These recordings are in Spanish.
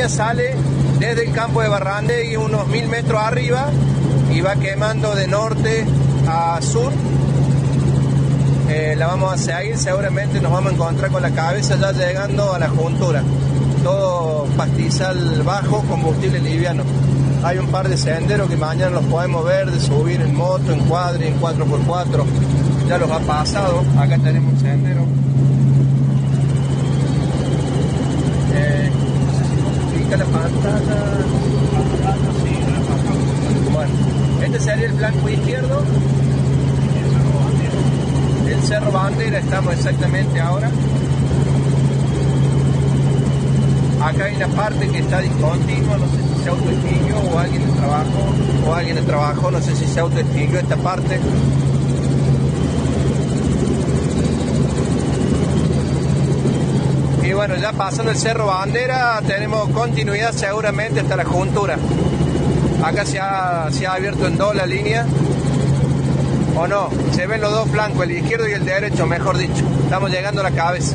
línea sale desde el campo de Barrandegui unos 1000 metros arriba y va quemando de norte a sur. La vamos a seguir, seguramente nos vamos a encontrar con la cabeza ya llegando a la juntura. Todo pastizal bajo, combustible liviano. Hay un par de senderos que mañana los podemos ver, de subir en moto, en cuadri, en 4x4. Ya los ha pasado. Acá tenemos un sendero. Pica la pantalla. Bueno, este sería el flanco izquierdo. El Cerro Bandera, estamos exactamente ahora. Acá hay una parte que está discontinua, no sé si se autoextinguió o alguien trabajó, no sé si se autoextinguió esta parte. Y bueno, ya pasando el Cerro Bandera tenemos continuidad seguramente hasta la juntura. Acá se ha abierto en dos la línea. ¿O no? Se ven los dos flancos, el izquierdo y el derecho, mejor dicho. Estamos llegando a la cabeza.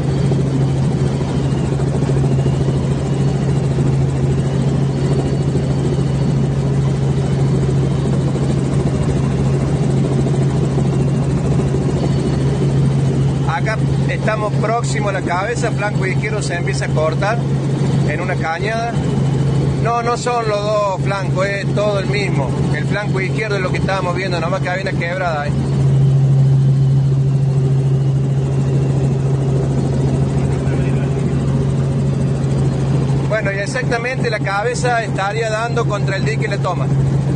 Acá estamos próximos a la cabeza, flanco izquierdo se empieza a cortar en una cañada. No son los dos flancos, es todo el mismo. El flanco izquierdo es lo que estábamos viendo, nomás que había una quebrada ahí. Bueno, y exactamente la cabeza estaría dando contra el dique y la toma.